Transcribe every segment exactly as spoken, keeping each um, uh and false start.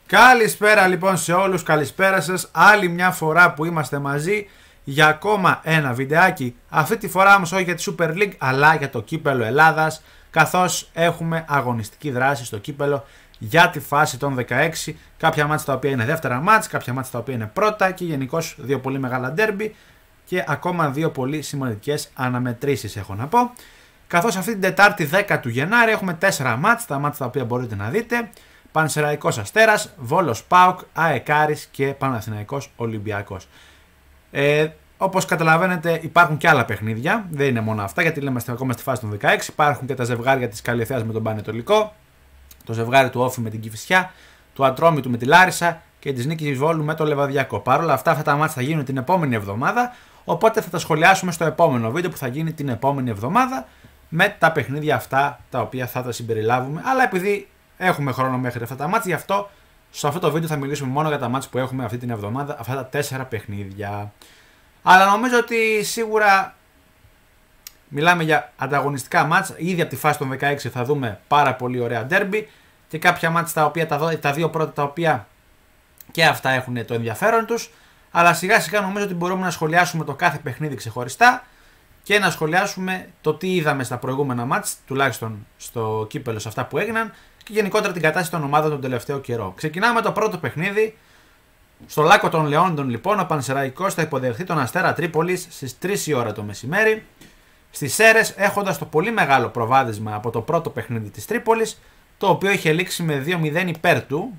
Καλησπέρα λοιπόν σε όλους, καλησπέρα σας. Άλλη μια φορά που είμαστε μαζί για ακόμα ένα βιντεάκι. Αυτή τη φορά όμως όχι για τη Super League αλλά για το κύπελο Ελλάδας, καθώς έχουμε αγωνιστική δράση στο κύπελο για τη φάση των δεκαέξι. Κάποια μάτς τα οποία είναι δεύτερα μάτς, κάποια μάτς τα οποία είναι πρώτα και γενικώς δύο πολύ μεγάλα ντέρμπι και ακόμα δύο πολύ σημαντικές αναμετρήσεις έχω να πω. Καθώς αυτή την Τετάρτη δέκα του Γενάρη έχουμε τέσσερα μάτς, τα μάτς τα οποία μπορείτε να δείτε. Πανσεραϊκός Αστέρας, Βόλος ΠΑΟΚ, ΑΕΚ Άρης και Παναθηναϊκός Ολυμπιακός. Ε, όπως καταλαβαίνετε υπάρχουν και άλλα παιχνίδια, δεν είναι μόνο αυτά γιατί λέμε ακόμα στη φάση των δεκαέξι. Υπάρχουν και τα ζευγάρια της Καλιθέας με τον Πανετολικό, το ζευγάρι του Όφη με την Κηφισιά, του Ατρόμητου με τη Λάρισα και της Νίκης Βόλου με το Λεβαδιακό. Παρ' όλα αυτά, αυτά τα μάτς θα γίνουν την επόμενη εβδομάδα, οπότε θα τα σχολιάσουμε στο επόμενο βίντεο που θα γίνει την επόμενη εβδομάδα με τα παιχνίδια αυτά τα οποία θα τα συμπεριλάβουμε. Αλλά επειδή έχουμε χρόνο μέχρι αυτά τα μάτς, γι' αυτό σε αυτό το βίντεο θα μιλήσουμε μόνο για τα μάτς που έχουμε αυτή την εβδομάδα, αυτά τα τέσσερα παιχνίδια. Αλλά νομίζω ότι σίγουρα μιλάμε για ανταγωνιστικά μάτς. Ήδη από τη φάση των δεκαέξι θα δούμε πάρα πολύ ωραία ντέρμπι και κάποια μάτς τα οποία τα, τα δύο πρώτα τα οποία και αυτά έχουν το ενδιαφέρον τους. Αλλά σιγά σιγά νομίζω ότι μπορούμε να σχολιάσουμε το κάθε παιχνίδι ξεχωριστά και να σχολιάσουμε το τι είδαμε στα προηγούμενα μάτς, τουλάχιστον στο κύπελο σε αυτά που έγιναν και γενικότερα την κατάσταση των ομάδων τον τελευταίο καιρό. Ξεκινάμε το πρώτο παιχνίδι. Στο Λάκκο των Λεόντων λοιπόν ο Πανσεραϊκός θα υποδεχθεί τον Αστέρα Τρίπολης στις τρεις η ώρα το μεσημέρι. Στις Σέρρες, έχοντας το πολύ μεγάλο προβάδισμα από το πρώτο παιχνίδι της Τρίπολης, το οποίο είχε λήξει με δύο μηδέν υπέρ του.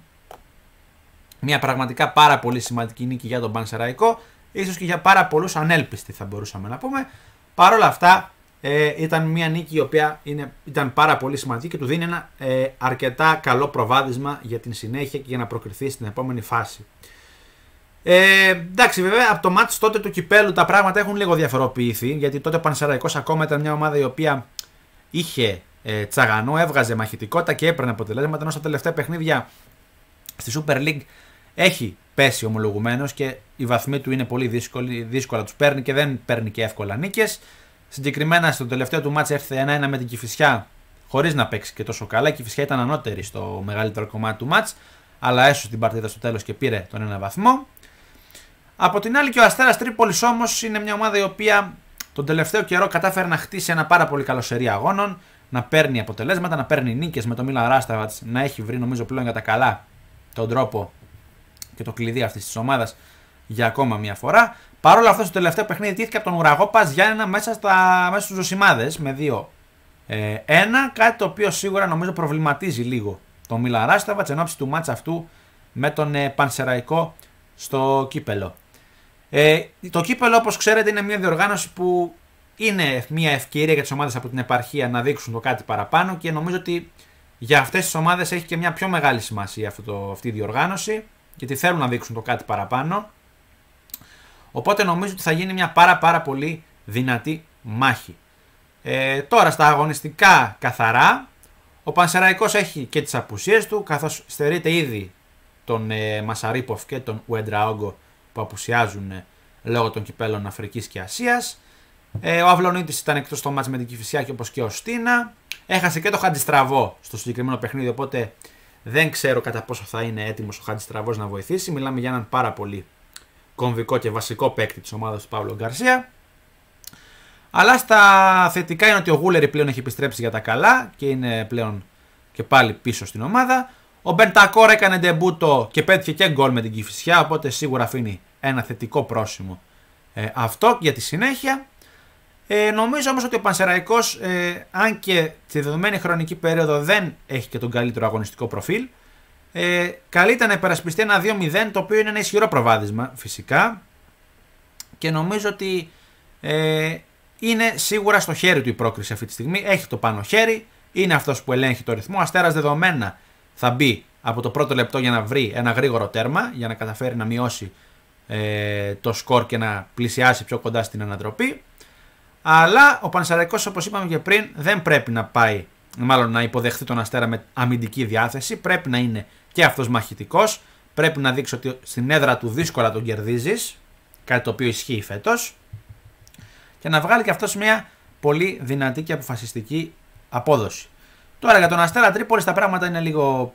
Μια πραγματικά πάρα πολύ σημαντική νίκη για τον Πανσεραϊκό, ίσως και για πάρα πολλούς ανέλπιστη θα μπορούσαμε να πούμε. Παρ' όλα αυτά ε, ήταν μια νίκη η οποία είναι, ήταν πάρα πολύ σημαντική και του δίνει ένα ε, αρκετά καλό προβάδισμα για την συνέχεια και για να προκριθεί στην επόμενη φάση. Ε, εντάξει, βέβαια από το μάτς τότε του κυπέλου τα πράγματα έχουν λίγο διαφοροποιηθεί, γιατί τότε ο Πανσεραϊκός ακόμα ήταν μια ομάδα η οποία είχε ε, τσαγανό, έβγαζε μαχητικότητα και έπαιρνε αποτελέσματα, ενώ στα τελευταία παιχνίδια στη Super League έχει πέσει ομολογουμένως και οι βαθμοί του είναι πολύ δύσκολοι, δύσκολα τους παίρνει και δεν παίρνει και εύκολα νίκες. Συγκεκριμένα στο τελευταίο του μάτς έφτασε ένα ένα με την Κηφισιά χωρίς να παίξει και τόσο καλά. Η Κηφισιά ήταν ανώτερη στο μεγαλύτερο κομμάτι του μάτς, αλλά έσωσε την παρτίδα στο τέλος και πήρε τον ένα βαθμό. Από την άλλη και ο Αστέρας Τρίπολης όμως είναι μια ομάδα η οποία τον τελευταίο καιρό κατάφερε να χτίσει ένα πάρα πολύ καλό σερί αγώνων, να παίρνει αποτελέσματα, να παίρνει νίκες με το Μίλαν Ράσταβατς, να έχει βρει νομίζω πλέον για τα καλά τον τρόπο και το κλειδί αυτής της ομάδας για ακόμα μια φορά. Παρ' όλα αυτά στο τελευταίο παιχνίδι τύχηκε από τον Ουραγό Πας Γιάννενα μέσα, στα, μέσα στους Ζωσιμάδες με δύο ένα, κάτι το οποίο σίγουρα νομίζω προβληματίζει λίγο τον Μίλαν Ράσταβατς εν ώψη του μάτσα αυτού με τον ε, Πανσεραϊκό στο κύπελο. Ε, το κύπελο, όπως ξέρετε, είναι μια διοργάνωση που είναι μια ευκαιρία για τις ομάδες από την επαρχία να δείξουν το κάτι παραπάνω και νομίζω ότι για αυτές τις ομάδες έχει και μια πιο μεγάλη σημασία αυτό το, αυτή η διοργάνωση, γιατί θέλουν να δείξουν το κάτι παραπάνω. Οπότε νομίζω ότι θα γίνει μια πάρα πάρα πολύ δυνατή μάχη. Ε, τώρα στα αγωνιστικά καθαρά, ο Πανσεραϊκός έχει και τις απουσίες του, καθώς στερείται ήδη τον ε, Μασαρίποφ και τον Ουεντραόγκο που απουσιάζουν ε, λόγω των κυπέλων Αφρικής και Ασίας. Ε, ο Αυλονίτης ήταν εκτός στο μάτς με την Κηφισιά και όπως και ο Στίνα. Έχασε και το Χατζηστραβό στο συγκεκριμένο παιχνίδι, οπότε δεν ξέρω κατά πόσο θα είναι έτοιμος ο Χατζηστραβός να βοηθήσει. Μιλάμε για έναν πάρα πολύ κομβικό και βασικό παίκτη της ομάδας του Παύλο Γκαρσία. Αλλά στα θετικά είναι ότι ο Γούλερη πλέον έχει επιστρέψει για τα καλά και είναι πλέον και πάλι πίσω στην ομάδα. Ο Μπεντακόρ έκανε ντεμπούτο και πέτυχε και γκολ με την Κηφισιά, οπότε σίγουρα αφήνει ένα θετικό πρόσημο ε, αυτό για τη συνέχεια. Ε, νομίζω όμως ότι ο Πανσεραϊκός, ε, αν και στη δεδομένη χρονική περίοδο δεν έχει και τον καλύτερο αγωνιστικό προφίλ, ε, καλείται να υπερασπιστεί ένα δύο μηδέν, το οποίο είναι ένα ισχυρό προβάδισμα φυσικά και νομίζω ότι ε, είναι σίγουρα στο χέρι του η πρόκριση αυτή τη στιγμή. Έχει το πάνω χέρι, είναι αυτός που ελέγχει το ρυθμό. Ο Αστέρας δεδομένα θα μπει από το πρώτο λεπτό για να βρει ένα γρήγορο τέρμα, για να καταφέρει να μειώσει ε, το σκορ και να πλησιάσει πιο κοντά στην ανατροπή. Αλλά ο Πανσεραϊκός, όπως είπαμε και πριν, δεν πρέπει να πάει, μάλλον να υποδεχθεί τον Αστέρα με αμυντική διάθεση. Πρέπει να είναι και αυτός μαχητικός. Πρέπει να δείξει ότι στην έδρα του δύσκολα τον κερδίζεις, κάτι το οποίο ισχύει φέτος, και να βγάλει και αυτός μια πολύ δυνατή και αποφασιστική απόδοση. Τώρα για τον Αστέρα Τρίπολης τα πράγματα είναι λίγο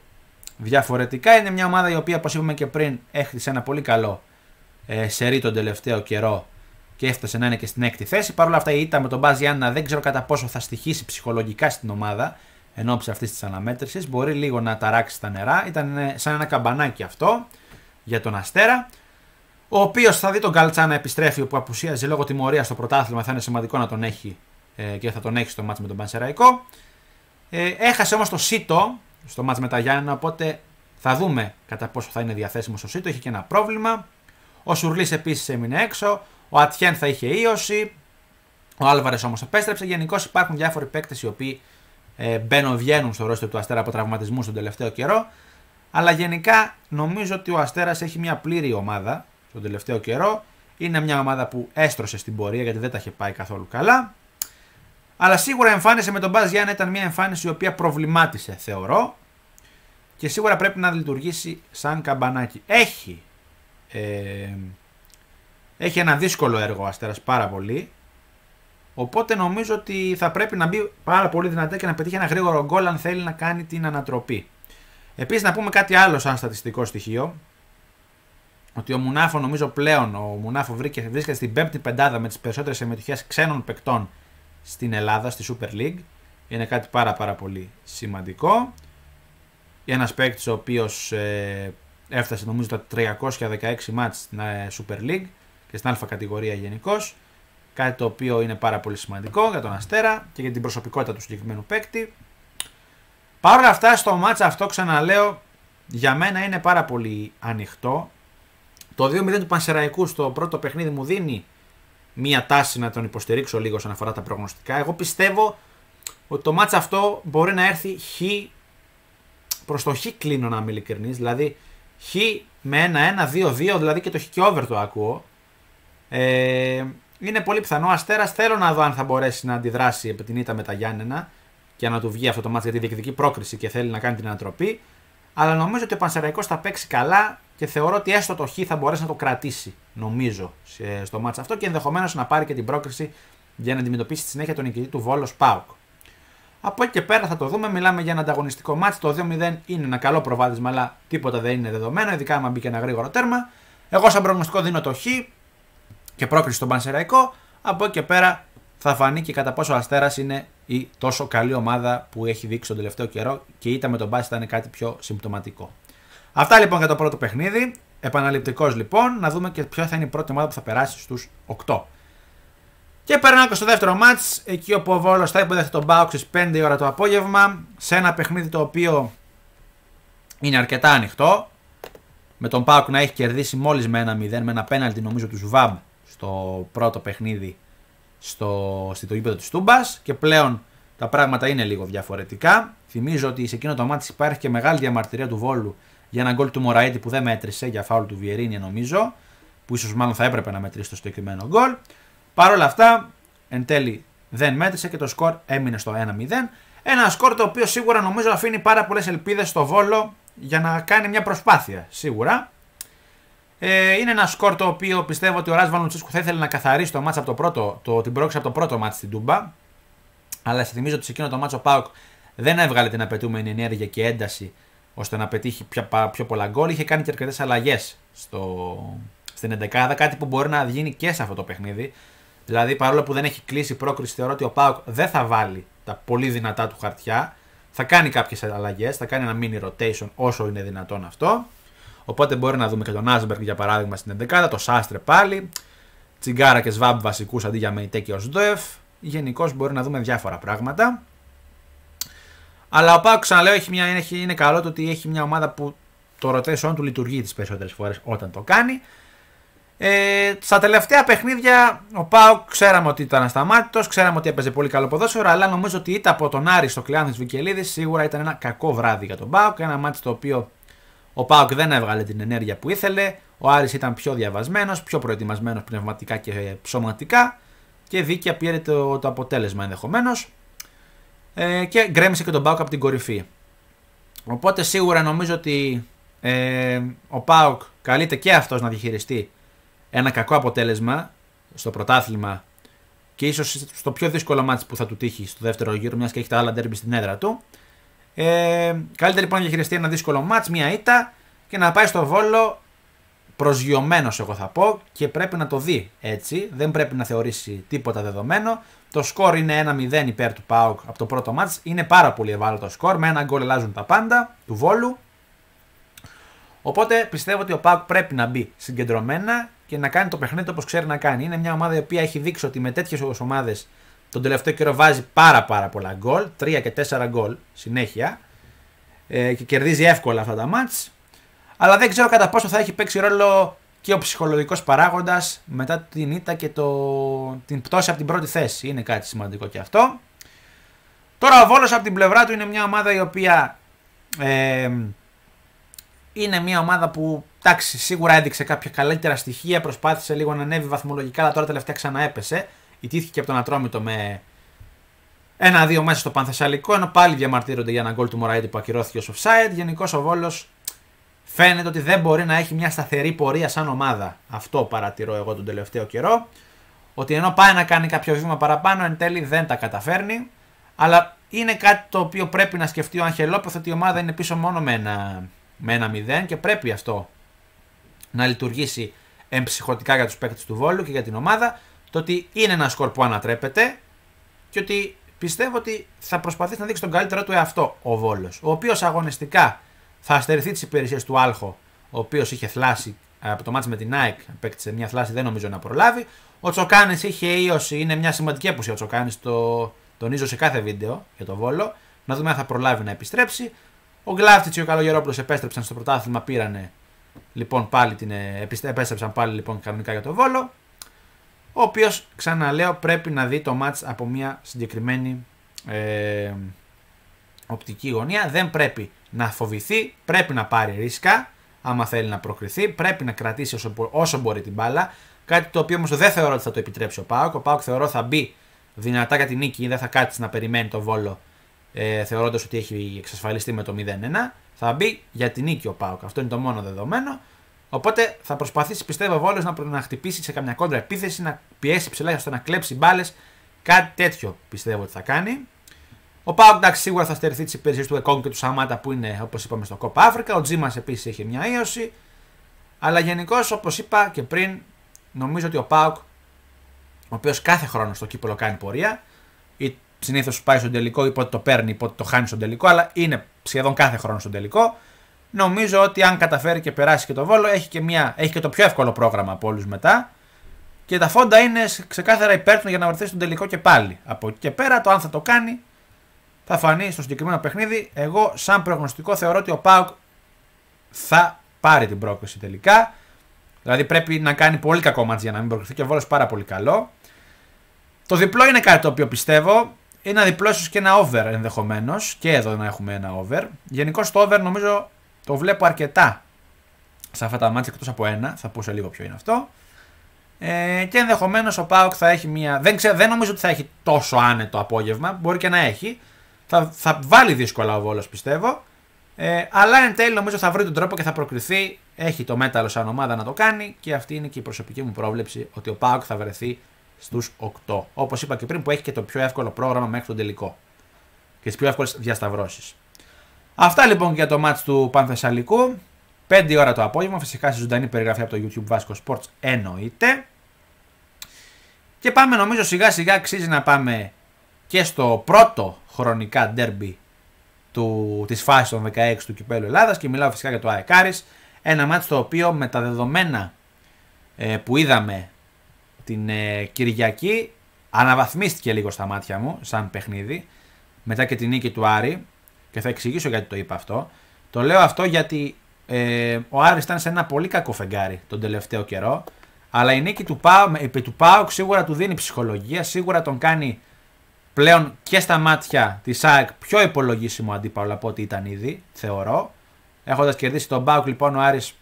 διαφορετικά. Είναι μια ομάδα η οποία, όπως είπαμε και πριν, έχτισε ένα πολύ καλό ε, σερί τον τελευταίο καιρό και έφτασε να είναι και στην έκτη θέση. Παρ' όλα αυτά, η ήττα με τον Μπαζ Γιάννενα δεν ξέρω κατά πόσο θα στοιχήσει ψυχολογικά στην ομάδα εν ώψη αυτής της αναμέτρησης. Μπορεί λίγο να ταράξει τα νερά. Ήταν σαν ένα καμπανάκι αυτό για τον Αστέρα. Ο οποίος θα δει τον Γκαλτσά να επιστρέφει, που απουσίαζε λόγω τιμωρίας στο πρωτάθλημα. Θα είναι σημαντικό να τον έχει ε, και θα τον έχει στο μάτς με τον Πανσεραϊκό. Ε, έχασε όμως το Σίτο στο μάτς με τα Γιάννενα, οπότε θα δούμε κατά πόσο θα είναι διαθέσιμο στο Σίτο. Έχει και ένα πρόβλημα. Ο Σουρλής επίσης έμεινε έξω. Ο Ατιέν θα είχε ίωση. Ο Άλβαρες όμως επέστρεψε. Γενικώς υπάρχουν διάφοροι παίκτες οι οποίοι ε, μπαίνουν, βγαίνουν στο ρόστερ του Αστέρα από τραυματισμούς τον τελευταίο καιρό. Αλλά γενικά νομίζω ότι ο Αστέρας έχει μια πλήρη ομάδα τον τελευταίο καιρό. Είναι μια ομάδα που έστρωσε στην πορεία γιατί δεν τα είχε πάει καθόλου καλά. Αλλά σίγουρα η εμφάνιση με τον Μπαζ Γιάννενα ήταν μια εμφάνιση η οποία προβλημάτισε, θεωρώ. Και σίγουρα πρέπει να λειτουργήσει σαν καμπανάκι. Έχει, ε, έχει ένα δύσκολο έργο ο Αστέρας πάρα πολύ. Οπότε νομίζω ότι θα πρέπει να μπει πάρα πολύ δυνατά και να πετύχει ένα γρήγορο γκολ αν θέλει να κάνει την ανατροπή. Επίσης να πούμε κάτι άλλο σαν στατιστικό στοιχείο. Ότι ο Μουνάφο νομίζω πλέον, ο Μουνάφο βρίσκεται στην πέμπτη πεντάδα με τις περισσότερες συμμετοχές ξένων παικτών στην Ελλάδα, στη Super League. Είναι κάτι πάρα πάρα πολύ σημαντικό. Ένας παίκτης ο οποίος ε, έφτασε νομίζω τα τριακόσια δεκαέξι μάτς στην ε, Super League και στην Α κατηγορία γενικώς. Κάτι το οποίο είναι πάρα πολύ σημαντικό για τον Αστέρα και για την προσωπικότητα του συγκεκριμένου παίκτη. Παρ' όλα αυτά στο μάτς αυτό, ξαναλέω, για μένα είναι πάρα πολύ ανοιχτό. Το δύο μηδέν του Πανσεραϊκού στο πρώτο παιχνίδι μου δίνει μία τάση να τον υποστηρίξω λίγο όσον αφορά τα προγνωστικά. Εγώ πιστεύω ότι το μάτς αυτό μπορεί να έρθει χ, προς το χ κλείνω να είμαι ειλικρινής, δηλαδή χ με ένα ένα δύο δύο, δηλαδή και το χ και over το ακούω. Ε, είναι πολύ πιθανό. Αστέρας θέλω να δω αν θα μπορέσει να αντιδράσει επί την ήττα με τα Γιάννενα και να του βγει αυτό το μάτς γιατί διεκδικεί πρόκριση και θέλει να κάνει την ανατροπή. Αλλά νομίζω ότι ο Πανσεραϊκός θα παίξει καλά και θεωρώ ότι έστω το χ θα μπορέσει να το κρατήσει, νομίζω, στο μάτς αυτό και ενδεχομένως να πάρει και την πρόκριση για να αντιμετωπίσει στη συνέχεια τον νικητή του Βόλος ΠΑΟΚ. Από εκεί και πέρα θα το δούμε. Μιλάμε για ένα ανταγωνιστικό μάτς. Το δύο μηδέν είναι ένα καλό προβάδισμα, αλλά τίποτα δεν είναι δεδομένο, ειδικά άμα μπει και ένα γρήγορο τέρμα. Εγώ, σαν προγνωστικό, δίνω το χ και πρόκριση στον Πανσεραϊκό. Από εκεί και πέρα θα φανεί και κατά πόσο ο Αστέρας είναι η τόσο καλή ομάδα που έχει δείξει τον τελευταίο καιρό και η ήττα με τον Μπάζ ήταν κάτι πιο συμπτωματικό. Αυτά λοιπόν για το πρώτο παιχνίδι. Επαναληπτικός λοιπόν, να δούμε και ποια θα είναι η πρώτη ομάδα που θα περάσει στους οκτώ. Και περνάω και στο δεύτερο μάτς, εκεί όπου ο Βόλος θα υποδέχεται τον ΠΑΟΚ στις πέντε η ώρα το απόγευμα, σε ένα παιχνίδι το οποίο είναι αρκετά ανοιχτό, με τον ΠΑΟΚ να έχει κερδίσει μόλις με ένα μηδέν, με ένα πέναλτι νομίζω του Ζουβάμπ στο πρώτο παιχνίδι στο, στο γήπεδο της Τούμπας και πλέον τα πράγματα είναι λίγο διαφορετικά. Θυμίζω ότι σε εκείνο το μάτς υπάρχει και μεγάλη διαμαρτυρία του Βόλου για ένα γκολ του Μωραήτη που δεν μέτρησε για φάουλ του Βιερίνη νομίζω, που ίσως μάλλον θα έπρεπε να μετρήσει το συγκεκριμένο γκολ. Παρ' όλα αυτά, εν τέλει δεν μέτρησε και το σκορ έμεινε στο ένα μηδέν. Ένα σκορ το οποίο σίγουρα νομίζω αφήνει πάρα πολλές ελπίδες στο Βόλο για να κάνει μια προσπάθεια, σίγουρα. Ε, είναι ένα σκορ το οποίο πιστεύω ότι ο Ράσβαν Λουτσέσκου θα ήθελε να καθαρίσει το μάτς από το πρώτο, το, την πρόκληση από το πρώτο μάτς στην Τούμπα. Αλλά σε θυμίζω ότι σε εκείνο το μάτς ο ΠΑΟΚ δεν έβγαλε την απαιτούμενη ενέργεια και ένταση ώστε να πετύχει πιο, πιο πολλά γκολ. Είχε κάνει και αρκετές αλλαγές στο, στην εντεκάδα, κάτι που μπορεί να γίνει και σε αυτό το παιχνίδι. Δηλαδή, παρόλο που δεν έχει κλείσει η πρόκριση, θεωρώ ότι ο ΠΑΟΚ δεν θα βάλει τα πολύ δυνατά του χαρτιά. Θα κάνει κάποιες αλλαγές, θα κάνει ένα mini rotation όσο είναι δυνατόν αυτό. Οπότε μπορεί να δούμε και τον Άσμπεργκ για παράδειγμα στην ενδεκάδα, το Σάστρε πάλι, Τσιγκάρα και Σβάμπ βασικούς αντί για Μεϊτέ και Οσδόεφ. Γενικώς μπορεί να δούμε διάφορα πράγματα. Αλλά ο ΠΑΟΚ, ξαναλέω, έχει μια, έχει, είναι καλό το ότι έχει μια ομάδα που το rotation του λειτουργεί τις περισσότερες φορές όταν το κάνει. Ε, στα τελευταία παιχνίδια ο ΠΑΟΚ ξέραμε ότι ήταν ασταμάτητος, ξέραμε ότι έπαιζε πολύ καλό ποδόσφαιρο, αλλά νομίζω ότι ήταν από τον Άρη στο Κλεάνθης Βικελίδης σίγουρα ήταν ένα κακό βράδυ για τον ΠΑΟΚ. Ένα μάτι το οποίο ο ΠΑΟΚ δεν έβγαλε την ενέργεια που ήθελε. Ο Άρης ήταν πιο διαβασμένος, πιο προετοιμασμένος πνευματικά και σωματικά και δίκαια πήρε το, το αποτέλεσμα ενδεχομένως. Ε, και γκρέμισε και τον ΠΑΟΚ από την κορυφή. Οπότε σίγουρα νομίζω ότι ε, ο ΠΑΟΚ καλείται και αυτός να διαχειριστεί ένα κακό αποτέλεσμα στο πρωτάθλημα και ίσως στο πιο δύσκολο μάτς που θα του τύχει στο δεύτερο γύρο, μιας και έχει τα άλλα ντέρμπι στην έδρα του. Ε, καλύτερα λοιπόν να διαχειριστεί ένα δύσκολο μάτς, μια ήττα και να πάει στο Βόλο προσγειωμένος, εγώ θα πω, και πρέπει να το δει έτσι. Δεν πρέπει να θεωρήσει τίποτα δεδομένο. Το σκορ είναι ένα μηδέν υπέρ του ΠΑΟΚ από το πρώτο μάτς. Είναι πάρα πολύ ευάλωτο σκορ. Με ένα γκολ αλλάζουν τα πάντα του Βόλου. Οπότε πιστεύω ότι ο ΠΑΟΚ πρέπει να μπει συγκεντρωμένα και να κάνει το παιχνίδι όπως ξέρει να κάνει. Είναι μια ομάδα η οποία έχει δείξει ότι με τέτοιες ομάδες τον τελευταίο καιρό βάζει πάρα πάρα πολλά γκολ. τρία και τέσσερα γκολ συνέχεια. Ε, και κερδίζει εύκολα αυτά τα μάτς. Αλλά δεν ξέρω κατά πόσο θα έχει παίξει ρόλο και ο ψυχολογικός παράγοντας μετά την ήττα και το... την πτώση από την πρώτη θέση. Είναι κάτι σημαντικό και αυτό. Τώρα ο Βόλος από την πλευρά του είναι μια ομάδα η οποία ε, είναι μια ομάδα που εντάξει, σίγουρα έδειξε κάποια καλύτερα στοιχεία, προσπάθησε λίγο να ανέβει βαθμολογικά, αλλά τώρα τελευταία ξαναέπεσε. Ιτήθηκε από τον Ατρόμητο με ένα δύο μέσα στο Πανθεσσαλικό, ενώ πάλι διαμαρτύρονται για ένα γκολ του Μωραήτη που ακυρώθηκε ως offside. Γενικώς ο Βόλος φαίνεται ότι δεν μπορεί να έχει μια σταθερή πορεία σαν ομάδα. Αυτό παρατηρώ εγώ τον τελευταίο καιρό. Ότι ενώ πάει να κάνει κάποιο βήμα παραπάνω, εν τέλει δεν τα καταφέρνει. Αλλά είναι κάτι το οποίο πρέπει να σκεφτεί ο Αγγελόπουλος, ότι η ομάδα είναι πίσω μόνο με ένα, με ένα μηδέν και πρέπει αυτό να λειτουργήσει εμψυχωτικά για τους παίκτες του Βόλου και για την ομάδα. Το ότι είναι ένα σκορ που ανατρέπεται και ότι πιστεύω ότι θα προσπαθήσει να δείξει τον καλύτερό του εαυτό ο Βόλος, ο οποίος αγωνιστικά θα αστερηθεί τις υπηρεσίες του Άλχο, ο οποίος είχε θλάσει από το μάτς με την ΑΕΚ, απέκτησε μια θλάση, δεν νομίζω να προλάβει. Ο Τσοκάνης είχε ίωση, είναι μια σημαντική απουσία ο Τσοκάνης, το τονίζω σε κάθε βίντεο για το Βόλο. Να δούμε αν θα προλάβει να επιστρέψει. Ο Γκλάφτιτς και ο Καλογερόπουλος επέστρεψαν στο πρωτάθλημα, πήρανε λοιπόν πάλι την, επέστρεψαν πάλι λοιπόν κανονικά για το Βόλο. Ο οποίος, ξαναλέω, πρέπει να δει το μάτς από μια συγκεκριμένη ε, οπτική γωνία. Δεν πρέπει να φοβηθεί, πρέπει να πάρει ρίσκα άμα θέλει να προκριθεί, πρέπει να κρατήσει όσο, όσο μπορεί την μπάλα. Κάτι το οποίο όμως δεν θεωρώ ότι θα το επιτρέψει ο ΠΑΟΚ. Ο ΠΑΟΚ θεωρώ θα μπει δυνατά για την νίκη, δεν θα κάτσει να περιμένει το Βόλο ε, θεωρώντας ότι έχει εξασφαλιστεί με το μηδέν ένα. Θα μπει για την νίκη ο ΠΑΟΚ. Αυτό είναι το μόνο δεδομένο. Οπότε θα προσπαθήσει, πιστεύω, ο Βόλος να, να χτυπήσει σε καμιά κόντρα επίθεση, να πιέσει ψηλά ώστε να κλέψει μπάλες. Κάτι τέτοιο πιστεύω ότι θα κάνει. Ο ΠΑΟΚ εντάξει, σίγουρα θα στερηθεί τις υπηρεσίες του Εκόνγκ και του Σαμάτα που είναι, όπως είπαμε, στο Κόπα Αφρικα. Ο Τζίμας επίσης έχει μια ίωση. Αλλά γενικώς, όπως είπα και πριν, νομίζω ότι ο ΠΑΟΚ, ο οποίος κάθε χρόνο στο κύπελλο κάνει πορεία, ή συνήθως πάει στον τελικό, ή πότε το παίρνει, ή πότε το χάνει στον τελικό, αλλά είναι σχεδόν κάθε χρόνο στον τελικό. Νομίζω ότι αν καταφέρει και περάσει και το Βόλο, έχει και, μια, έχει και το πιο εύκολο πρόγραμμα από όλους μετά. Και τα φόντα είναι ξεκάθαρα υπέρ του για να βρεθεί στον τελικό και πάλι. Από εκεί και πέρα, το αν θα το κάνει θα φανεί στο συγκεκριμένο παιχνίδι. Εγώ, σαν προγνωστικό, θεωρώ ότι ο ΠΑΟΚ θα πάρει την πρόκριση τελικά. Δηλαδή πρέπει να κάνει πολύ κακό μάτς για να μην προκριθεί και ο Βόλος πάρα πολύ καλό. Το διπλό είναι κάτι το οποίο πιστεύω. Είναι ένα διπλό, ίσως και ένα over ενδεχομένως. Και εδώ να έχουμε ένα over. Γενικώς το over νομίζω το βλέπω αρκετά σε αυτά τα μάτια εκτός από ένα. Θα πω σε λίγο ποιο είναι αυτό. Ε, και ενδεχομένως ο ΠΑΟΚ θα έχει μια. Δεν, ξέρω, δεν νομίζω ότι θα έχει τόσο άνετο απόγευμα. Μπορεί και να έχει. Θα, θα βάλει δύσκολα ο Βόλος πιστεύω. Ε, αλλά εν τέλει νομίζω θα βρει τον τρόπο και θα προκριθεί. Έχει το μέταλλο σαν ομάδα να το κάνει. Και αυτή είναι και η προσωπική μου πρόβλεψη ότι ο ΠΑΟΚ θα βρεθεί στους οκτώ. Όπως είπα και πριν, που έχει και το πιο εύκολο πρόγραμμα μέχρι τον τελικό. Και τις πιο εύκολες διασταυρώσεις. Αυτά λοιπόν για το μάτς του Πανθεσσαλικού. πέντε ώρα το απόγευμα. Φυσικά στη ζωντανή περιγραφή από το YouTube Vasco Sports εννοείται. Και πάμε, νομίζω σιγά σιγά αξίζει να πάμε και στο πρώτο χρονικά ντέρμπι του, της φάσης των δεκαέξι του Κυπέλλου Ελλάδας. Και μιλάω φυσικά για το ΑΕΚ Άρης. Ένα μάτς το οποίο με τα δεδομένα ε, που είδαμε την ε, Κυριακή αναβαθμίστηκε λίγο στα μάτια μου σαν παιχνίδι μετά και την νίκη του Άρη. Και θα εξηγήσω γιατί το είπα αυτό. Το λέω αυτό γιατί ε, ο Άρης ήταν σε ένα πολύ κακό φεγγάρι τον τελευταίο καιρό. Αλλά η νίκη του ΠΑΟΚ, του ΠΑΟΚ σίγουρα του δίνει ψυχολογία. Σίγουρα τον κάνει πλέον και στα μάτια της ΑΕΚ πιο υπολογίσιμο αντίπαλο από ό,τι ήταν ήδη, θεωρώ. Έχοντας κερδίσει τον ΠΑΟΚ, λοιπόν, ο Άρης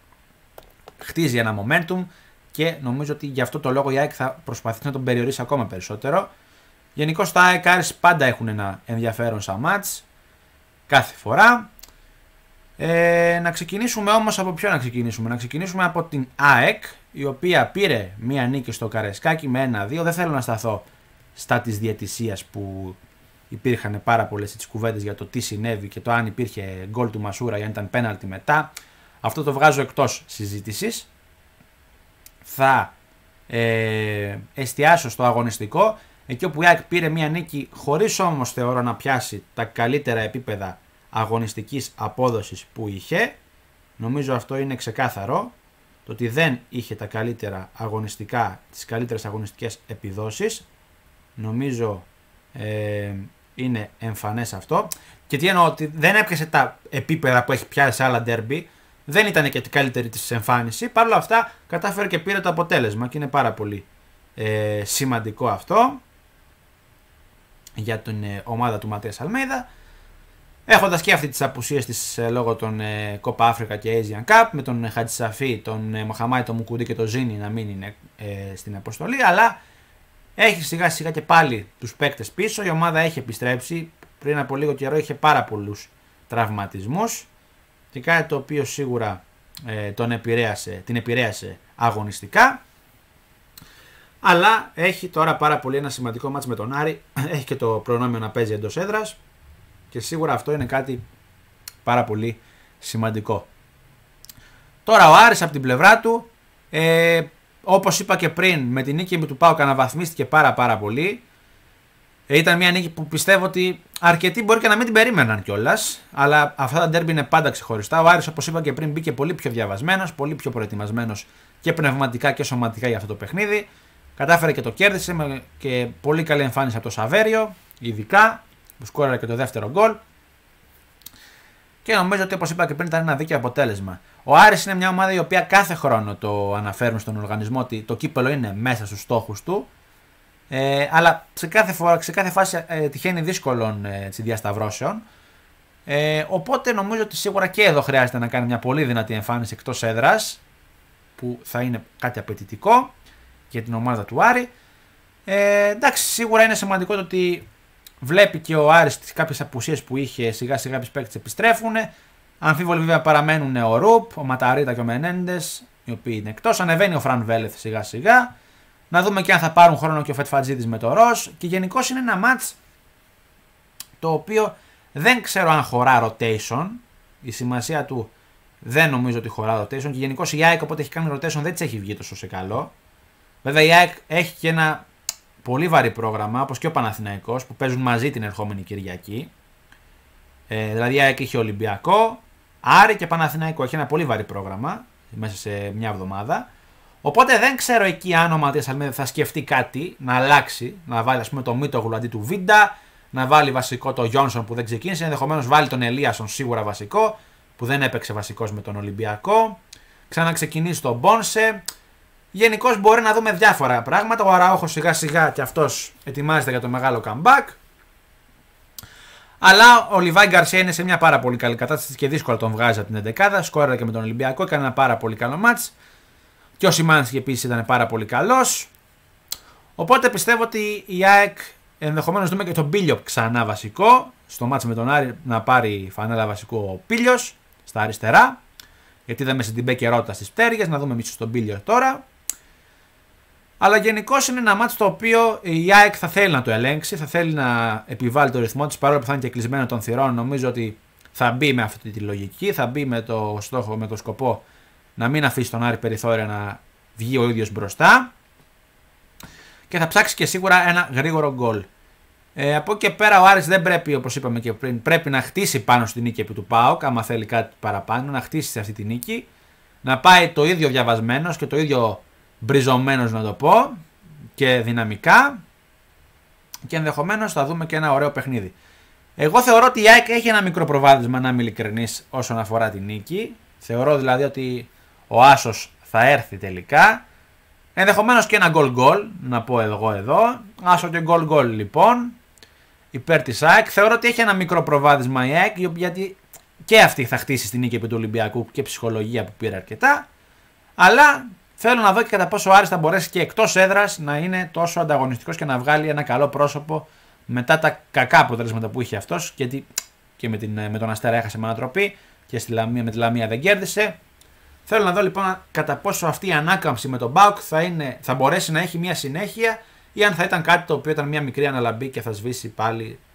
χτίζει ένα momentum και νομίζω ότι γι' αυτό το λόγο η ΑΕΚ θα προσπαθήσει να τον περιορίσει ακόμα περισσότερο. Γενικώς τα ΑΕΚ Άρης πάντα έχουν ένα ενδιαφέρον σαν μάτς κάθε φορά. Ε, να ξεκινήσουμε όμως από ποιο να ξεκινήσουμε. Να ξεκινήσουμε από την ΑΕΚ, η οποία πήρε μία νίκη στο Καρεσκάκι με ένα δύο. Δεν θέλω να σταθώ στα της διαιτησίας που υπήρχαν πάρα πολλές κουβέντες για το τι συνέβη και το αν υπήρχε γκολ του Μασούρα ή αν ήταν πέναλτι μετά. Αυτό το βγάζω εκτός συζήτησης. Θα ε, εστιάσω στο αγωνιστικό, εκεί όπου η ΑΕΚ πήρε μια νίκη χωρίς όμως θεωρώ να πιάσει τα καλύτερα επίπεδα αγωνιστικής απόδοσης που είχε. Νομίζω αυτό είναι ξεκάθαρο, το ότι δεν είχε τα καλύτερα αγωνιστικά, τις καλύτερες αγωνιστικές επιδόσεις. Νομίζω ε, είναι εμφανές αυτό. Και τι εννοώ, ότι δεν έπιασε τα επίπεδα που έχει πιάσει σε άλλα ντέρμπι. Δεν ήταν και την καλύτερη της εμφάνιση. Παρ' όλα αυτά κατάφερε και πήρε το αποτέλεσμα και είναι πάρα πολύ ε, σημαντικό αυτό για την ε, ομάδα του Ματίας Αλμέιδα. Έχοντας και αυτή τις απουσίες της ε, λόγω των ε, Copa Africa και Asian Cup, με τον ε, Χατζησαφή, τον ε, Μοχαμάη, τον Μουκουντή και τον Ζίνη να μην είναι ε, στην αποστολή, αλλά έχει σιγά σιγά και πάλι τους παίκτες πίσω. Η ομάδα έχει επιστρέψει. Πριν από λίγο καιρό είχε πάρα πολλούς τραυματισμούς και κάτι το οποίο σίγουρα ε, τον επηρέασε, την επηρέασε αγωνιστικά. Αλλά έχει τώρα πάρα πολύ ένα σημαντικό μάτς με τον Άρη. Έχει και το προνόμιο να παίζει εντός έδρας και σίγουρα αυτό είναι κάτι πάρα πολύ σημαντικό. Τώρα ο Άρης από την πλευρά του, ε, όπως είπα και πριν, με την νίκη του ΠΑΟΚ αναβαθμίστηκε πάρα πάρα πολύ. Ε, ήταν μια νίκη που πιστεύω ότι αρκετοί μπορεί και να μην την περίμεναν κιόλας, αλλά αυτά τα ντέρμπι είναι πάντα ξεχωριστά. Ο Άρης, όπως είπα και πριν, μπήκε πολύ πιο διαβασμένος, πολύ πιο προετοιμασμένος και πνευματικά και σωματικά για αυτό το παιχνίδι. Κατάφερε και το κέρδισε με και πολύ καλή εμφάνιση από το Σαβέριο, ειδικά που σκόραρε και το δεύτερο γκολ. Και νομίζω ότι, όπως είπα και πριν, ήταν ένα δίκαιο αποτέλεσμα. Ο Άρης είναι μια ομάδα η οποία κάθε χρόνο το αναφέρουν στον οργανισμό ότι το κύπελο είναι μέσα στους στόχους του. Ε, αλλά σε κάθε, φορά, σε κάθε φάση ε, τυχαίνει δύσκολων ε, διασταυρώσεων. Ε, οπότε νομίζω ότι σίγουρα και εδώ χρειάζεται να κάνει μια πολύ δυνατή εμφάνιση εκτός έδρας, που θα είναι κάτι απαιτητικό για την ομάδα του Άρη. Ε, εντάξει, σίγουρα είναι σημαντικό το ότι βλέπει και ο Άρης κάποιες απουσίες που είχε, σιγά σιγά κάποιοι παίκτες επιστρέφουν. Αμφίβολοι βέβαια παραμένουν ο Ρουπ, ο Ματαρίτα και ο Μενέντες, οι οποίοι είναι εκτός. Ανεβαίνει ο Φραν Βέλεθ σιγά σιγά. Να δούμε και αν θα πάρουν χρόνο και ο Φετφατζίδης με το Ροζ. Και γενικώς είναι ένα μάτς το οποίο δεν ξέρω αν χωρά rotation. Η σημασία του δεν νομίζω ότι χωρά rotation. Και γενικώς η ΑΕΚ, όποτε έχει κάνει rotation, δεν της έχει βγει τόσο σε καλό. Βέβαια η ΑΕΚ έχει και ένα πολύ βαρύ πρόγραμμα, όπως και ο Παναθηναϊκός, που παίζουν μαζί την ερχόμενη Κυριακή. Ε, δηλαδή η ΑΕΚ είχε Ολυμπιακό, Άρη και Παναθηναϊκό. Έχει ένα πολύ βαρύ πρόγραμμα μέσα σε μια εβδομάδα. Οπότε δεν ξέρω εκεί αν ο Ματίας Αλμέιδα θα σκεφτεί κάτι να αλλάξει, να βάλει ας πούμε το Μίτογλου αντί του Βίντα, να βάλει βασικό το Γιόνσον που δεν ξεκίνησε, ενδεχομένως βάλει τον Ελίασον σίγουρα βασικό, που δεν έπαιξε βασικός με τον Ολυμπιακό, ξαναξεκινήσει τον Μπόνσε. Γενικώς μπορεί να δούμε διάφορα πράγματα. Ο Αραούχο σιγά σιγά και αυτός ετοιμάζεται για το μεγάλο comeback. Αλλά ο Λιβάη Γκαρσία είναι σε μια πάρα πολύ καλή κατάσταση και δύσκολα τον βγάζει από την εντεκάδα. Σκόραρε και με τον Ολυμπιακό, έκανε ένα πάρα πολύ καλό μάτς. Και ο Σιμάνσκι επίσης ήταν πάρα πολύ καλός. Οπότε πιστεύω ότι η ΑΕΚ ενδεχομένως δούμε και τον Μπίλιο ξανά βασικό. Στο μάτς με τον Άρη να πάρει φανέλα βασικό ο Πίλιος στα αριστερά. Γιατί είδαμε στην Τιμπέ και Ρώτα στις πτέρυγες. Να δούμε μίσο τον Μπίλιο τώρα. Αλλά γενικώς είναι ένα μάτς το οποίο η ΑΕΚ θα θέλει να το ελέγξει. Θα θέλει να επιβάλλει το ρυθμό της, παρόλο που θα είναι και κλεισμένο των θυρών. Νομίζω ότι θα μπει με αυτή τη λογική. Θα μπει με το στόχο, με το σκοπό να μην αφήσει τον Άρη περιθώρια να βγει ο ίδιος μπροστά. Και θα ψάξει και σίγουρα ένα γρήγορο γκολ. Ε, από εκεί και πέρα ο Άρης δεν πρέπει, όπως είπαμε και πριν, πρέπει να χτίσει πάνω στη νίκη επί του ΠΑΟΚ. Άμα θέλει κάτι παραπάνω, να χτίσει σε αυτή τη νίκη. Να πάει το ίδιο διαβασμένος και το ίδιο μπριζωμένος, να το πω, και δυναμικά. Και ενδεχομένως θα δούμε και ένα ωραίο παιχνίδι. Εγώ θεωρώ ότι η ΑΕΚ έχει ένα μικρό προβάδισμα, να είμαι ειλικρινής, όσον αφορά τη νίκη. Θεωρώ δηλαδή ότι ο άσος θα έρθει τελικά. Ενδεχομένως και ένα γκολ γκολ, να πω εγώ εδώ. Άσο και γκολ γκολ λοιπόν, υπέρ της ΑΕΚ. Θεωρώ ότι έχει ένα μικρό προβάδισμα η ΑΕΚ, γιατί και αυτή θα χτίσει στη νίκη επί του Ολυμπιακού και ψυχολογία που πήρε αρκετά. Αλλά θέλω να δω και κατά πόσο ο Άρης θα μπορέσει και εκτός έδρας να είναι τόσο ανταγωνιστικός και να βγάλει ένα καλό πρόσωπο μετά τα κακά αποτελέσματα που είχε αυτός. Γιατί και με, την, με τον Αστέρα έχασε με ανατροπή και στη Λαμία, με τη Λαμία δεν κέρδισε. Θέλω να δω λοιπόν κατά πόσο αυτή η ανάκαμψη με τον ΠΑΟΚ θα, είναι, θα μπορέσει να έχει μια συνέχεια ή αν θα ήταν κάτι το οποίο ήταν μια μικρή αναλαμπή και θα σβήσει πάλι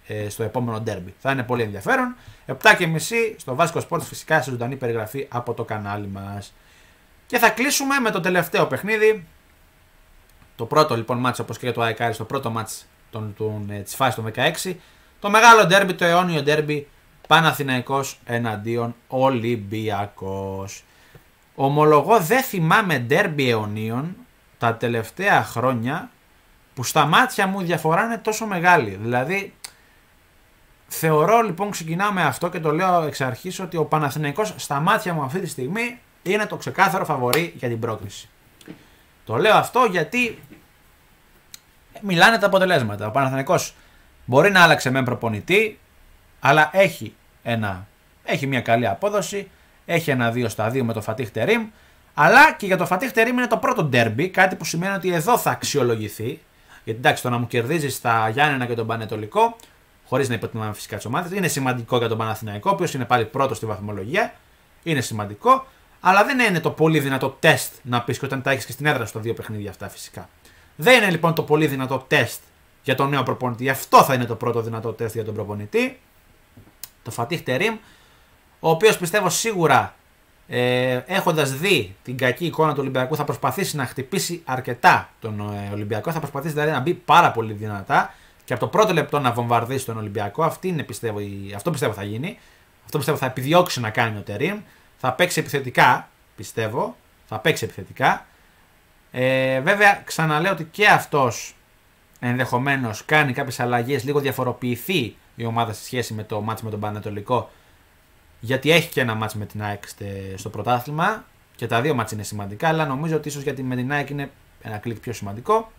ε, στο επόμενο ντέρμπι. Θα είναι πολύ ενδιαφέρον. επτά και μισή στο Vasco Sports, φυσικά σε ζωντανή περιγραφή από το κανάλι μας. Και θα κλείσουμε με το τελευταίο παιχνίδι. Το πρώτο λοιπόν μάτς, όπως και το ΑΕΚΑΡΙΣ, το πρώτο μάτς της φάσης των δεκαέξι. Το μεγάλο ντέρμπι, το αιώνιο ντέρμπι, Παναθηναϊκός εναντίον Ολυμπιακός. Ομολογώ δεν θυμάμαι ντέρμπι αιωνίων τα τελευταία χρόνια που στα μάτια μου η διαφορά είναι τόσο μεγάλη. Δηλαδή θεωρώ λοιπόν, ξεκινάω με αυτό και το λέω εξ αρχής, ότι ο Παναθηναϊκός στα μάτια μου αυτή τη στιγμή είναι το ξεκάθαρο φαβορί για την πρόκριση. Το λέω αυτό γιατί μιλάνε τα αποτελέσματα. Ο Παναθηναϊκός μπορεί να άλλαξε με προπονητή, αλλά έχει, ένα, έχει μια καλή απόδοση, έχει ένα δύο στα δύο με το Φατίχ Τερίμ, αλλά και για το Φατίχ Τερίμ είναι το πρώτο ντέρμπι, κάτι που σημαίνει ότι εδώ θα αξιολογηθεί. Γιατί εντάξει, το να μου κερδίζει στα Γιάννενα και τον Πανετολικό, χωρίς να υποτιμάμε φυσικά τις ομάδες, είναι σημαντικό για τον Παναθηναϊκό, ο οποίος είναι πάλι πρώτος στη βαθμολογία, είναι σημαντικό, αλλά δεν είναι το πολύ δυνατό τεστ να πεις και όταν τα έχεις και στην έδρα στα δύο παιχνίδια αυτά φυσικά. Δεν είναι λοιπόν το πολύ δυνατό τεστ για τον νέο προπονητή, αυτό θα είναι το πρώτο δυνατό τεστ για τον προπονητή, το Φατίχ Τερίμ, ο οποίος πιστεύω σίγουρα ε, έχοντας δει την κακή εικόνα του Ολυμπιακού θα προσπαθήσει να χτυπήσει αρκετά τον ε, Ολυμπιακό, θα προσπαθήσει δηλαδή να μπει πάρα πολύ δυνατά και από το πρώτο λεπτό να βομβαρδίσει τον Ολυμπιακό. Αυτή είναι, πιστεύω, η, αυτό πιστεύω θα γίνει, αυτό πιστεύω θα επιδιώξει να κάνει ο Τερίμ, θα παίξει επιθετικά, πιστεύω, θα παίξει επιθετικά. Ε, βέβαια ξαναλέω ότι και αυτός ενδεχομένως κάνει κάποιες αλλαγές, λίγο διαφοροποιηθεί η ομάδα σε σχέση με το μάτς με τον Πανετολικό, γιατί έχει και ένα μάτς με την ΑΕΚ στο πρωτάθλημα και τα δύο μάτς είναι σημαντικά, αλλά νομίζω ότι ίσως γιατί με την ΑΕΚ είναι ένα κλικ πιο σημαντικό.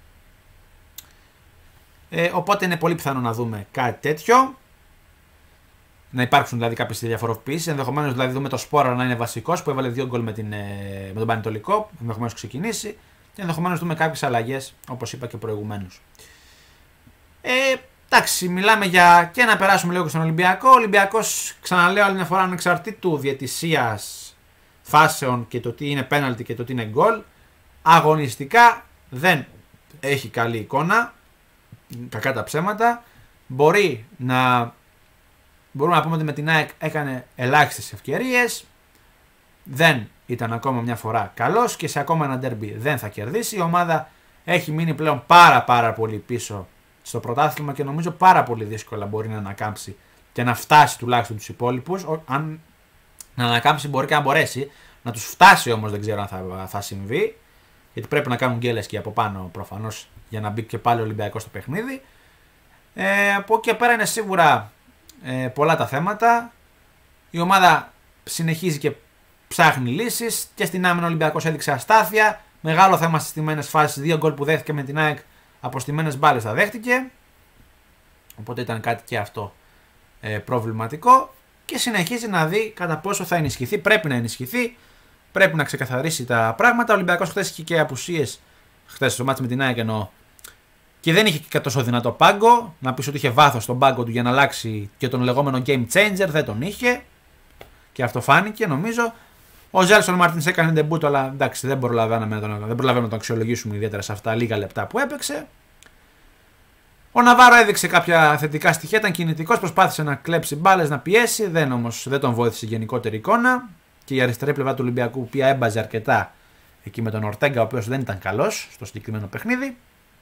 Ε, οπότε είναι πολύ πιθανό να δούμε κάτι τέτοιο, να υπάρξουν δηλαδή κάποιες διαφοροποιήσεις, ενδεχομένως δηλαδή δούμε το Σπόρα να είναι βασικός που έβαλε δύο γκολ με, την, με τον Πανετολικό, ενδεχομένως ξεκινήσει, και ενδεχομένως δούμε κάποιες αλλαγές όπως είπα και προηγουμένως. Ε, εντάξει, μιλάμε για και να περάσουμε λίγο στον Ολυμπιακό. Ο Ολυμπιακός, ξαναλέω άλλη μια φορά, ανεξαρτήτου διαιτησίας, φάσεων και το τι είναι πέναλτι και το τι είναι γκολ, αγωνιστικά δεν έχει καλή εικόνα, κακά τα ψέματα. Μπορεί να, μπορούμε να πούμε ότι με την ΑΕΚ έκανε ελάχιστες ευκαιρίες, δεν ήταν ακόμα μια φορά καλός και σε ακόμα ένα ντέρμπι δεν θα κερδίσει. Η ομάδα έχει μείνει πλέον πάρα πάρα πολύ πίσω στο πρωτάθλημα και νομίζω πάρα πολύ δύσκολα μπορεί να ανακάμψει και να φτάσει τουλάχιστον τους υπόλοιπους. Αν να ανακάμψει μπορεί και να μπορέσει, να τους φτάσει όμως δεν ξέρω αν θα, θα συμβεί, γιατί πρέπει να κάνουν γκέλες και από πάνω προφανώς για να μπει και πάλι ο Ολυμπιακός στο παιχνίδι. Ε, από εκεί και πέρα είναι σίγουρα ε, πολλά τα θέματα. Η ομάδα συνεχίζει και ψάχνει λύσεις και στην άμυνα ο Ολυμπιακός έδειξε αστάθεια. Μεγάλο θέμα στις στιμένες φάσεις, δύο γκολ που δέχτηκε με την ΑΕΚ, από στιμένες μπάλες τα δέχτηκε. Οπότε ήταν κάτι και αυτό ε, προβληματικό και συνεχίζει να δει κατά πόσο θα ενισχυθεί. Πρέπει να ενισχυθεί, πρέπει να ξεκαθαρίσει τα πράγματα. Ο Ολυμπιακός χθες είχε και απουσίες, χθες στο μάτς με την ΑΕΚ εννοώ, και δεν είχε και τόσο δυνατό πάγκο. Να πεις ότι είχε βάθος στον πάγκο του για να αλλάξει και τον λεγόμενο game changer, δεν τον είχε. Και αυτό φάνηκε νομίζω. Ο Ζέλσον Μάρτινς έκανε ντεμπούτο, αλλά εντάξει δεν προλαβαίνουμε να τον, δεν προλαβαίνουμε να τον αξιολογήσουμε ιδιαίτερα σε αυτά λίγα λεπτά που έπαιξε. Ο Ναβάρο έδειξε κάποια θετικά στοιχεία, ήταν κινητικός, προσπάθησε να κλέψει μπάλες, να πιέσει, δεν, όμως, δεν τον βοήθησε η γενικότερη εικόνα. Και η αριστερή πλευρά του Ολυμπιακού, που πια έμπαζε αρκετά εκεί με τον Ορτέγκα, ο οποίος δεν ήταν καλός στο συγκεκριμένο παιχνίδι.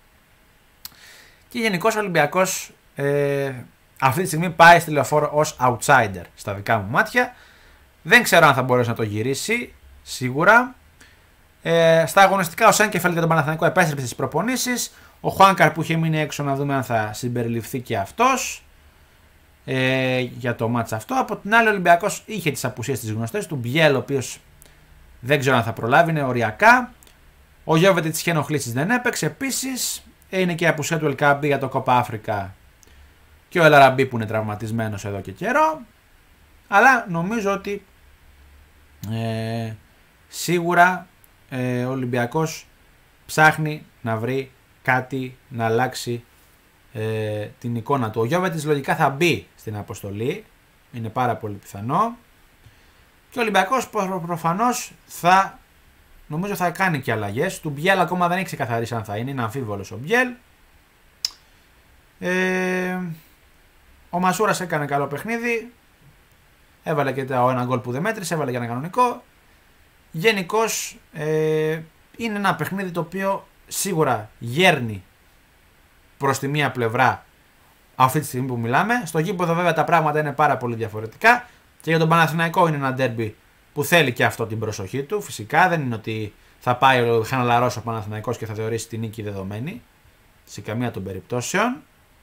Και γενικώς ο Ολυμπιακός ε, αυτή τη στιγμή πάει στη Λεωφόρο ως outsider στα δικά μου μάτια. Δεν ξέρω αν θα μπορέσει να το γυρίσει, σίγουρα. Ε, στα αγωνιστικά ο Σένκεφελ για τον Παναθηναϊκό επέστρεψε στις προπονήσεις. Ο Χουάνκαρ που είχε μείνει έξω, να δούμε αν θα συμπεριληφθεί και αυτός ε, για το μάτς αυτό. Από την άλλη ο Ολυμπιακός είχε τις απουσίες της γνωστές του. Μπιέλ, ο οποίος δεν ξέρω αν θα προλάβει, είναι οριακά. Ο Γιώβετη της είχε ενοχλήσεις, δεν έπαιξε. Επίσης είναι και η απουσία του Ελκάμπη για το Κόπα Αφρικα και ο Ελαραμπή που είναι τραυματισμένος εδώ και καιρό. Αλλά νομίζω ότι ε, σίγουρα ε, ο Ολυμπιακός ψάχνει να βρει κάτι να αλλάξει ε, την εικόνα του. Ο Γιώβετης λογικά θα μπει στην αποστολή, είναι πάρα πολύ πιθανό, και ο Ολυμπιακός προ, προφανώς θα, νομίζω θα κάνει και αλλαγές. Του Μπιέλ ακόμα δεν έχει ξεκαθαρίσει αν θα είναι, είναι αμφίβολος ο Μπιέλ. Ε, Ο Μασούρας έκανε καλό παιχνίδι. Έβαλε και το ένα γκολ που δεν μέτρησε, έβαλε και ένα κανονικό. Γενικώς ε, είναι ένα παιχνίδι το οποίο σίγουρα γέρνει προς τη μία πλευρά αυτή τη στιγμή που μιλάμε. Στο γήπεδο βέβαια τα πράγματα είναι πάρα πολύ διαφορετικά και για τον Παναθηναϊκό είναι ένα ντέρμπι που θέλει και αυτό την προσοχή του. Φυσικά δεν είναι ότι θα πάει ο χαναλαρός ο Παναθηναϊκός και θα θεωρήσει την νίκη δεδομένη σε καμία των περιπτώσεων.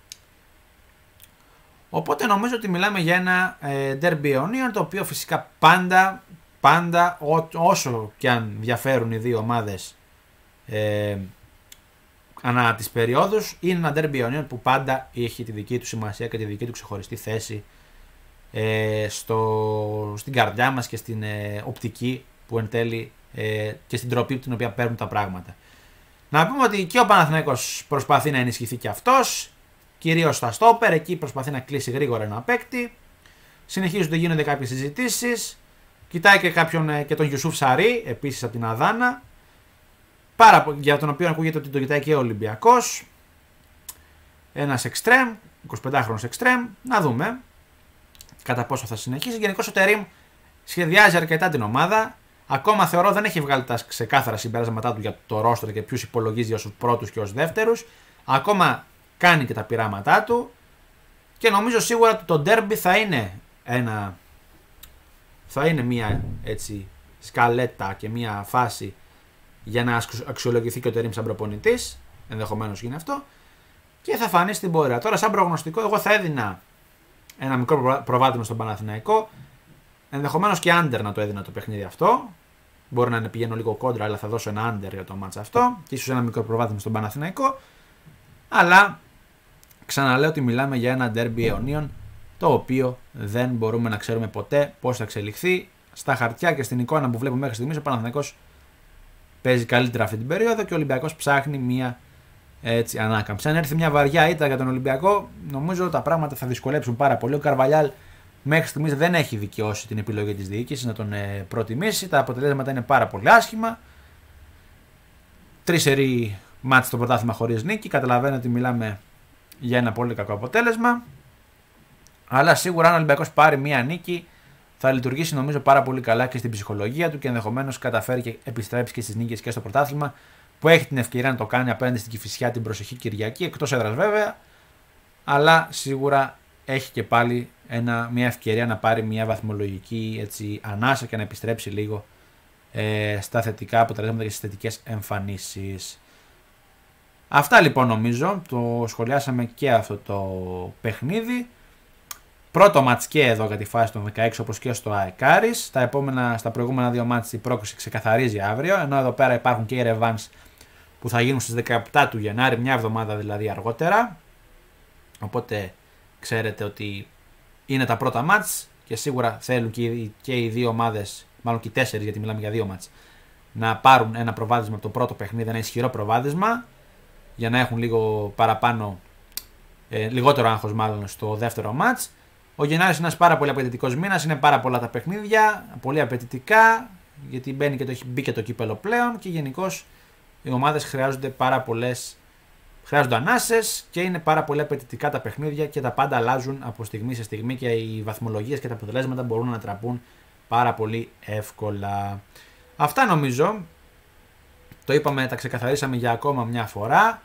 Οπότε νομίζω ότι μιλάμε για ένα ντέρμπι αιωνίων, το οποίο φυσικά πάντα, πάντα ό, όσο και αν διαφέρουν οι δύο ομάδες ε, ανά τις περιόδους, είναι ένα ντέρμπι αιωνίων που πάντα έχει τη δική του σημασία και τη δική του ξεχωριστή θέση ε, στο, στην καρδιά μας και στην ε, οπτική που εν τέλει ε, και στην τροπή την οποία παίρνουν τα πράγματα. Να πούμε ότι και ο Παναθηναϊκός προσπαθεί να ενισχυθεί και αυτός, κυρίως στα στόπερ, εκεί προσπαθεί να κλείσει γρήγορα ένα παίκτη. Συνεχίζονται, γίνονται κάποιες συζητήσεις. Κοιτάει και, κάποιον, και τον Γιουσούφ Σαρί, επίσης από την Αδάνα, πάρα, για τον οποίο ακούγεται ότι το κοιτάει και ο Ολυμπιακός. Ένας εξτρέμ, εικοσιπεντάχρονος εξτρέμ, να δούμε κατά πόσο θα συνεχίσει. Γενικώς ο Τερίμ σχεδιάζει αρκετά την ομάδα. Ακόμα θεωρώ δεν έχει βγάλει τα ξεκάθαρα συμπεράσματά του για το ρόστρο και ποιους υπολογίζει ως πρώτους και ως δεύτερους. Ακόμα κάνει και τα πειράματά του και νομίζω σίγουρα ότι το ντέρμπι θα είναι ένα, θα είναι μια έτσι σκαλέτα και μια φάση για να αξιολογηθεί και ο Τερίμ σαν προπονητής, ενδεχομένως γίνει αυτό, και θα φανεί στην πορεία. Τώρα σαν προγνωστικό εγώ θα έδινα ένα μικρό προβάδισμα στον Παναθηναϊκό, ενδεχομένως και άντερ να το έδινα το παιχνίδι αυτό, μπορεί να είναι πηγαίνω λίγο κόντρα αλλά θα δώσω ένα άντερ για το μάτς αυτό και ίσως ένα μικρό προβάδισμα στον Παναθηναϊκό, αλλά ξαναλέω ότι μιλάμε για ένα ντέρμπι αιωνίων, το οποίο δεν μπορούμε να ξέρουμε ποτέ πώς θα εξελιχθεί. Στα χαρτιά και στην εικόνα που βλέπουμε μέχρι στιγμής ο Παναθηναϊκός παίζει καλύτερα αυτή την περίοδο και ο Ολυμπιακός ψάχνει μια έτσι, ανάκαμψη. Αν έρθει μια βαριά ήττα για τον Ολυμπιακό, νομίζω τα πράγματα θα δυσκολέψουν πάρα πολύ. Ο Καρβαλιάλ μέχρι στιγμής δεν έχει δικαιώσει την επιλογή της διοίκησης να τον ε, προτιμήσει. Τα αποτελέσματα είναι πάρα πολύ άσχημα. Τρεις σερί μάτς στο πρωτάθλημα χωρίς νίκη. Καταλαβαίνετε ότι μιλάμε για ένα πολύ κακό αποτέλεσμα. Αλλά σίγουρα αν ο Ολυμπιακός πάρει μία νίκη θα λειτουργήσει νομίζω πάρα πολύ καλά και στην ψυχολογία του και ενδεχομένως καταφέρει και επιστρέψει και στις νίκες και στο πρωτάθλημα, που έχει την ευκαιρία να το κάνει απέναντι στην Κηφισιά την προσεχή Κυριακή, εκτός έδρας βέβαια, αλλά σίγουρα έχει και πάλι ένα, μια ευκαιρία να πάρει μια βαθμολογική έτσι, ανάσα και να επιστρέψει λίγο ε, στα θετικά αποτελέσματα και στις θετικές εμφανίσεις. Αυτά λοιπόν νομίζω, το σχολιάσαμε και αυτό το παιχνίδι. Πρώτο μάτς και εδώ για τη φάση των δεκαέξι όπως και στο ΑΕΚ Άρης. Τα επόμενα, στα προηγούμενα δύο μάτς η πρόκριση ξεκαθαρίζει αύριο, ενώ εδώ πέρα υπάρχουν και οι ρεβάνς που θα γίνουν στις δεκαεπτά του Γενάρη, μια εβδομάδα δηλαδή αργότερα. Οπότε ξέρετε ότι είναι τα πρώτα μάτς και σίγουρα θέλουν και οι, και οι δύο ομάδες, μάλλον και οι τέσσερις γιατί μιλάμε για δύο μάτς, να πάρουν ένα προβάδισμα από το πρώτο παιχνίδι, ένα ισχυρό προβάδισμα, για να έχουν λίγο παραπάνω, ε, λιγότερο άγχος μάλλον στο δεύτερο μάτς. Ο Γενάρης είναι ένας πάρα πολύ απαιτητικός μήνας, είναι πάρα πολλά τα παιχνίδια, πολύ απαιτητικά, γιατί μπαίνει και το, έχει μπει και το κύπελο πλέον και γενικώς οι ομάδες χρειάζονται πάρα πολλές, χρειάζονται ανάσες και είναι πάρα πολύ απαιτητικά τα παιχνίδια και τα πάντα αλλάζουν από στιγμή σε στιγμή και οι βαθμολογίες και τα αποτελέσματα μπορούν να ανατραπούν πάρα πολύ εύκολα. Αυτά νομίζω, το είπαμε, τα ξεκαθαρίσαμε για ακόμα μια φορά.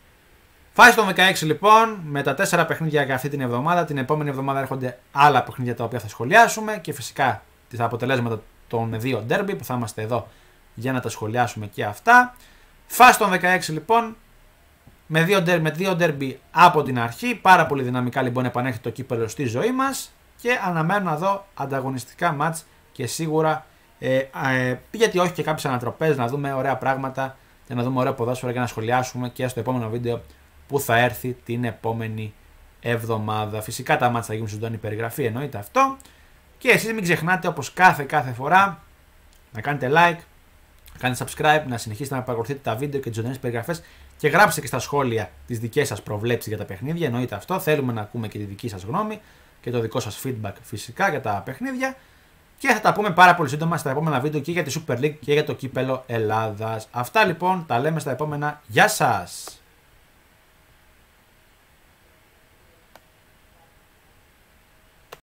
Φάση των δεκαέξι λοιπόν, με τα τέσσερα παιχνίδια για αυτή την εβδομάδα. Την επόμενη εβδομάδα έρχονται άλλα παιχνίδια τα οποία θα σχολιάσουμε και φυσικά τα αποτελέσματα των δύο ντέρμπι που θα είμαστε εδώ για να τα σχολιάσουμε και αυτά. Φάση των δεκαέξι λοιπόν, με δύο ντέρμπι, με δύο ντέρμπι από την αρχή. Πάρα πολύ δυναμικά λοιπόν επανέρχεται το κύπελλο στη ζωή μας και αναμένω να δω ανταγωνιστικά μάτς και σίγουρα ε, ε, γιατί όχι και κάποιες ανατροπές, να δούμε ωραία πράγματα και να δούμε ωραίο ποδόσφαιρο και να σχολιάσουμε και στο επόμενο βίντεο που θα έρθει την επόμενη εβδομάδα. Φυσικά τα μάτια θα γίνουν ζωντανή περιγραφή, εννοείται αυτό. Και εσείς μην ξεχνάτε όπως κάθε κάθε φορά να κάνετε like, να κάνετε subscribe, να συνεχίσετε να παρακολουθείτε τα βίντεο και τις ζωντανές περιγραφές και γράψτε και στα σχόλια τις δικές σας προβλέψεις για τα παιχνίδια, εννοείται αυτό. Θέλουμε να ακούμε και τη δική σας γνώμη και το δικό σας feedback φυσικά για τα παιχνίδια. Και θα τα πούμε πάρα πολύ σύντομα στα επόμενα βίντεο και για τη Super League και για το κύπελλο Ελλάδας. Αυτά λοιπόν, τα λέμε στα επόμενα. Γεια σας!